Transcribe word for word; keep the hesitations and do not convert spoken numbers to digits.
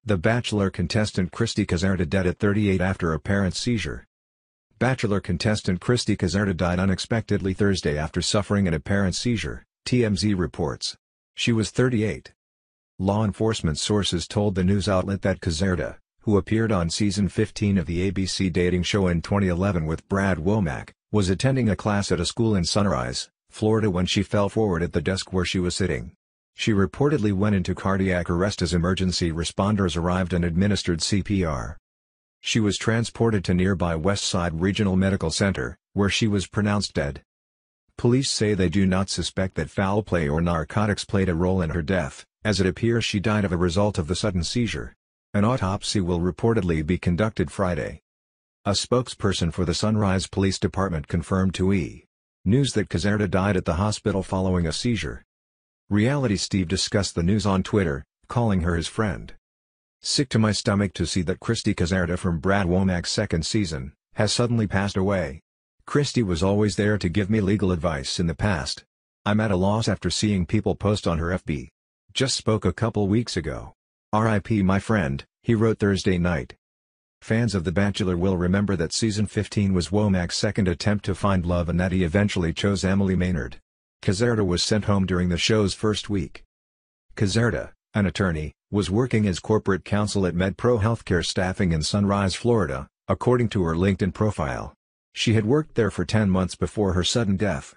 The Bachelor contestant Cristy Caserta dead at thirty-eight after apparent seizure. Bachelor contestant Cristy Caserta died unexpectedly Thursday after suffering an apparent seizure, T M Z reports. She was thirty-eight. Law enforcement sources told the news outlet that Caserta, who appeared on season fifteen of the A B C dating show in twenty eleven with Brad Womack, was attending a class at a school in Sunrise, Florida when she fell forward at the desk where she was sitting. She reportedly went into cardiac arrest as emergency responders arrived and administered C P R. She was transported to nearby Westside Regional Medical Center, where she was pronounced dead. Police say they do not suspect that foul play or narcotics played a role in her death, as it appears she died of a result of the sudden seizure. An autopsy will reportedly be conducted Friday. A spokesperson for the Sunrise Police Department confirmed to E! News that Caserta died at the hospital following a seizure. Reality Steve discussed the news on Twitter, calling her his friend. "Sick to my stomach to see that Cristy Caserta from Brad Womack's second season has suddenly passed away. Cristy was always there to give me legal advice in the past. I'm at a loss after seeing people post on her F B. Just spoke a couple weeks ago. R I P my friend," he wrote Thursday night. Fans of The Bachelor will remember that season fifteen was Womack's second attempt to find love and that he eventually chose Emily Maynard. Caserta was sent home during the show's first week. Caserta, an attorney, was working as corporate counsel at MedPro Healthcare Staffing in Sunrise, Florida, according to her LinkedIn profile. She had worked there for ten months before her sudden death.